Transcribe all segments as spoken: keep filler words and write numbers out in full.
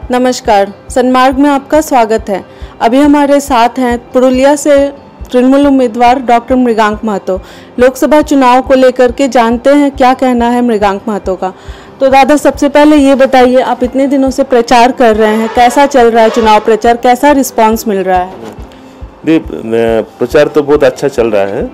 नमस्कार, सन्मार्ग में आपका स्वागत है। अभी हमारे साथ हैं पुरुलिया से तृणमूल उम्मीदवार डॉक्टर मृगांक महतो। लोकसभा चुनाव को लेकर के जानते हैं क्या कहना है मृगांक महतो का। तो दादा, सबसे पहले ये बताइए, आप इतने दिनों से प्रचार कर रहे हैं, कैसा चल रहा है चुनाव प्रचार, कैसा रिस्पांस मिल रहा है? जी, प्रचार तो बहुत अच्छा चल रहा है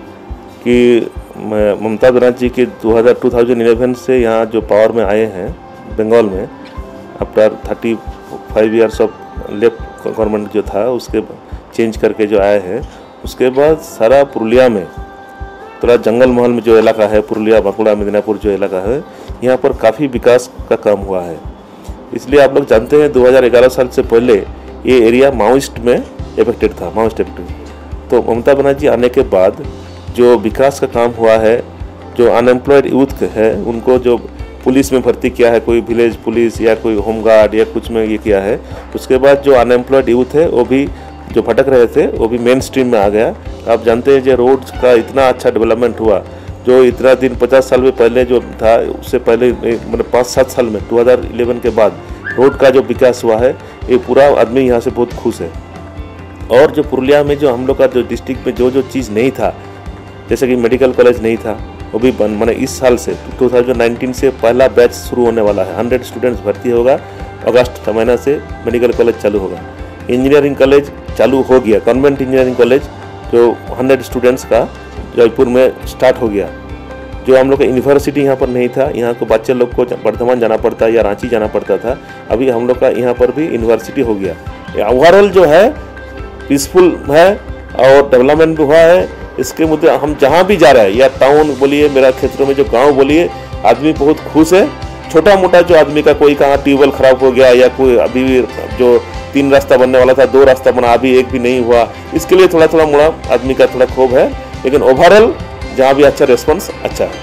कि ममता बनर्जी के दो हज़ार ग्यारह से यहाँ जो पावर में आए हैं बंगाल में, after thirty five years of left government जो था उसके चेंज करके जो आए हैं, उसके बाद सारा पुरुलिया में थोड़ा जंगल महल में जो इलाका है, पुरुलिया बांकुड़ा मिदनापुर जो इलाका है, यहाँ पर काफ़ी विकास का काम हुआ है। इसलिए आप लोग जानते हैं दो हज़ार ग्यारह साल से पहले ये एरिया माओइस्ट में इफेक्टेड था, माओइस्ट इफेक्टेड। तो ममता बनर्जी आने के बाद जो विकास का काम हुआ है, जो अनएम्प्लॉयड यूथ है उनको जो पुलिस में भर्ती किया है, कोई विलेज पुलिस या कोई होमगार्ड या कुछ में ये किया है। उसके बाद जो अनएम्प्लॉयड यूथ है वो भी जो भटक रहे थे वो भी मेन स्ट्रीम में आ गया। आप जानते हैं जो रोड का इतना अच्छा डेवलपमेंट हुआ, जो इतना दिन पचास साल में पहले जो था उससे पहले मतलब पाँच सात साल में दो हज़ार ग्यारह के बाद रोड का जो विकास हुआ है, ये पूरा आदमी यहाँ से बहुत खुश है। और जो पुरुलिया में जो हम लोग का जो डिस्ट्रिक्ट में जो जो चीज़ नहीं था, जैसे कि मेडिकल कॉलेज नहीं था, वो भी बन मैंने इस साल से दो हज़ार उन्नीस से पहला बैच शुरू होने वाला है। हंड्रेड स्टूडेंट्स भर्ती होगा, अगस्त महीना से मेडिकल कॉलेज चालू होगा। इंजीनियरिंग कॉलेज चालू हो गया, कॉन्वेंट इंजीनियरिंग कॉलेज जो हंड्रेड स्टूडेंट्स का जयपुर में स्टार्ट हो गया। जो हम लोग का यूनिवर्सिटी यहाँ पर नहीं था, यहाँ को बच्चे लोग को वर्धमान जाना पड़ता या रांची जाना पड़ता था, अभी हम लोग का यहाँ पर भी यूनिवर्सिटी हो गया। ओवरऑल जो है पीसफुल है और डेवलपमेंट भी हुआ है। इसके मुद्दे हम जहाँ भी जा रहे हैं, या टाउन बोलिए, मेरा क्षेत्र में जो गांव बोलिए, आदमी बहुत खुश है। छोटा मोटा जो आदमी का कोई कहाँ ट्यूबवेल खराब हो गया या कोई अभी भी जो तीन रास्ता बनने वाला था दो रास्ता बना, अभी एक भी नहीं हुआ, इसके लिए थोड़ा थोड़ा मोड़ा आदमी का थोड़ा क्षोभ है, लेकिन ओवरऑल जहाँ भी अच्छा रिस्पॉन्स अच्छा है।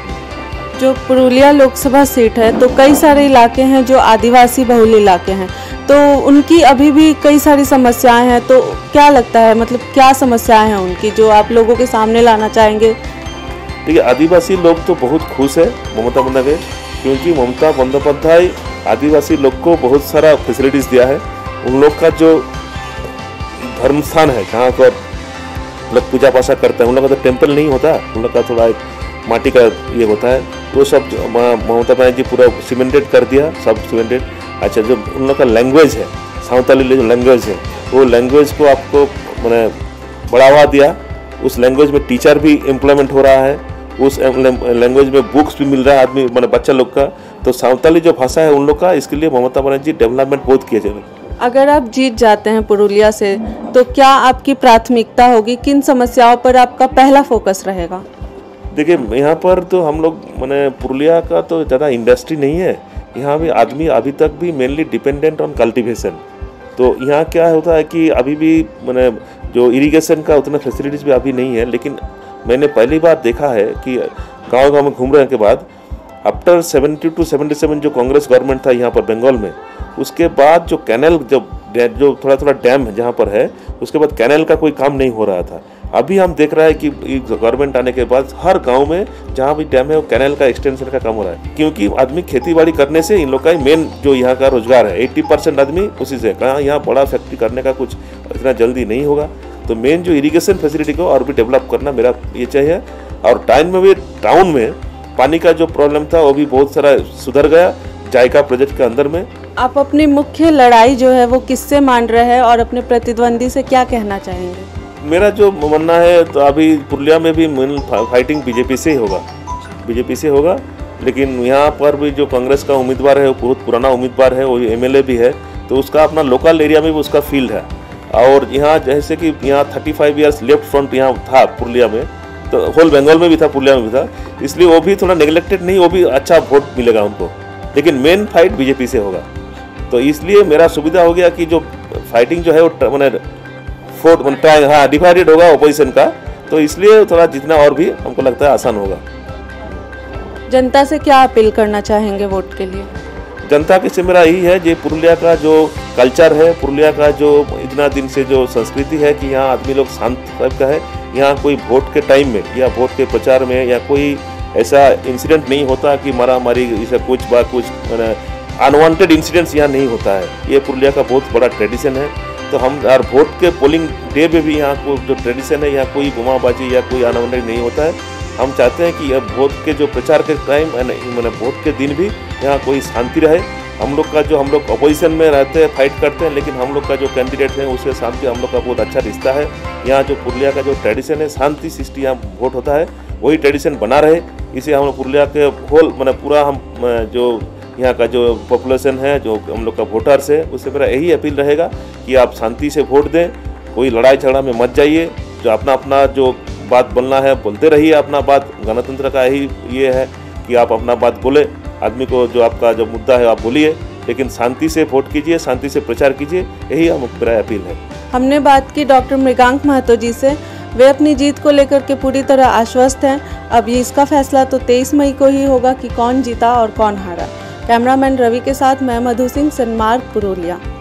जो पुरुलिया लोकसभा सीट है तो कई सारे इलाके हैं जो आदिवासी बहुल इलाके हैं, तो उनकी अभी भी कई सारी समस्याएं हैं। तो क्या लगता है, मतलब क्या समस्याएं हैं उनकी जो आप लोगों के सामने लाना चाहेंगे? देखिए, आदिवासी लोग तो बहुत खुश है ममता बंदोपाध्याय, क्योंकि ममता बंदोपाध्याय आदिवासी लोग को बहुत सारा फैसिलिटीज़ दिया है। उन लोग का जो धर्म स्थान है जहाँ पर लोग पूजा पासा करते हैं, उन लोग का तो टेम्पल नहीं होता, उन लोग का थोड़ा एक माटी का ये होता है, वो सब ममता बनर्जी पूरा सीमेंटेड कर दिया, सब सीमेंटेड। अच्छा, जो उन लोग का लैंग्वेज है, सावताली जो लैंग्वेज है, वो लैंग्वेज को आपको मैंने बढ़ावा दिया। उस लैंग्वेज में टीचर भी एम्प्लॉयमेंट हो रहा है, उस लैंग्वेज में बुक्स भी मिल रहा है आदमी मैंने बच्चा लोग का। तो सावताली जो भाषा है उन लोग का, इसके लिए ममता बनर्जी डेवलपमेंट बहुत किया जाए। अगर आप जीत जाते हैं पुरुलिया से तो क्या आपकी प्राथमिकता होगी, किन समस्याओं पर आपका पहला फोकस रहेगा? देखिए, यहाँ पर तो हम लोग मैंने पुरुलिया का तो ज़्यादा इंडस्ट्री नहीं है, यहाँ भी आदमी अभी तक भी मेनली डिपेंडेंट ऑन कल्टीवेशन। तो यहाँ क्या होता है कि अभी भी मैंने जो इरिगेशन का उतना फैसिलिटीज़ भी अभी नहीं है, लेकिन मैंने पहली बार देखा है कि गांव गांव में घूम रहे के बाद after seventy two seventy seven जो कांग्रेस गवर्नमेंट था यहाँ पर बंगाल में, उसके बाद जो कैनल जो जो थोड़ा थोड़ा डैम जहाँ पर है, उसके बाद कैनल का कोई काम नहीं हो रहा था। अभी हम देख रहे हैं कि गवर्नमेंट आने के बाद हर गांव में जहाँ भी डैम है वो कैनल का एक्सटेंशन का काम हो रहा है, क्योंकि आदमी खेती बाड़ी करने से इन लोग का मेन जो यहाँ का रोजगार है अस्सी परसेंट आदमी उसी से। कहाँ यहाँ बड़ा फैक्ट्री करने का कुछ इतना जल्दी नहीं होगा। तो मेन जो इरिगेशन फैसिलिटी को और भी डेवलप करना मेरा ये चाहिए। और टाइम में भी टाउन में पानी का जो प्रॉब्लम था वो भी बहुत सारा सुधर गया जायका प्रोजेक्ट के अंदर में। आप अपनी मुख्य लड़ाई जो है वो किससे मान रहे हैं और अपने प्रतिद्वंदी से क्या कहना चाहेंगे? मेरा जो मानना है तो अभी पुरुलिया में भी मेन फाइटिंग बीजेपी से ही होगा, बीजेपी से होगा। लेकिन यहाँ पर भी जो कांग्रेस का उम्मीदवार है वो बहुत पुराना उम्मीदवार है, वो एमएलए भी है, तो उसका अपना लोकल एरिया में भी उसका फील्ड है। और यहाँ जैसे कि यहाँ thirty five years left front यहाँ था पुरुलिया में, तो होल बंगाल में भी था, पुरुलिया में भी था, इसलिए वो भी थोड़ा नेग्लेक्टेड नहीं, वो भी अच्छा वोट मिलेगा उनको। लेकिन मेन फाइट बीजेपी से होगा, तो इसलिए मेरा सुविधा हो गया कि जो फाइटिंग जो है वो मैंने फोर्ट ट्राई हाँ डिवाइडेड होगा ओपोजिशन का, तो इसलिए थोड़ा जितना और भी हमको लगता है आसान होगा। जनता से क्या अपील करना चाहेंगे वोट के लिए? जनता के से मेरा यही है, जो पुरुलिया का जो कल्चर है, पुरुलिया का जो इतना दिन से जो संस्कृति है कि यहाँ आदमी लोग शांत टाइप का है। यहाँ कोई वोट के टाइम में या वोट के प्रचार में या कोई ऐसा इंसिडेंट नहीं होता कि मारा मारी, ऐसा कुछ बात कुछ अनवांटेड इंसिडेंट्स यहाँ नहीं होता है। ये पुरुलिया का बहुत बड़ा ट्रेडिशन है। तो हम और वोट के पोलिंग डे में भी यहाँ को जो ट्रेडिशन है, यहाँ कोई गुमाबाजी या कोई अनवांटेड नहीं होता है। हम चाहते हैं कि यह वोट के जो प्रचार के टाइम मैंने वोट के दिन भी यहाँ कोई शांति रहे। हम लोग का जो हम लोग अपोजिशन में रहते हैं, फाइट करते हैं, लेकिन हम लोग का जो कैंडिडेट है उससे शांति हम लोग का बहुत अच्छा रिश्ता है। यहाँ जो पुरुलिया का जो ट्रेडिशन है, शांति सृष्टि यहाँ वोट होता है, वही ट्रेडिशन बना रहे। इसे हम लोग पुरुलिया के होल मैंने पूरा हम जो यहाँ का जो पॉपुलेशन है, जो हम लोग का वोटर्स है, उससे मेरा यही अपील रहेगा कि आप शांति से वोट दें, कोई लड़ाई झगड़ा में मत जाइए। जो अपना अपना जो बात बोलना है बोलते रहिए अपना बात। गणतंत्र का यही ये है कि आप अपना बात बोले, आदमी को जो आपका जो मुद्दा है आप बोलिए, लेकिन शांति से वोट कीजिए, शांति से प्रचार कीजिए, यही हम मेरा अपील है। हमने बात की डॉक्टर मृगांक महतो जी से। वे अपनी जीत को लेकर के पूरी तरह आश्वस्त हैं। अब ये इसका फैसला तो तेईस मई को ही होगा कि कौन जीता और कौन हारा। कैमरामैन रवि के साथ मैं मधु सिंह, सनमार्ग, पुरुलिया।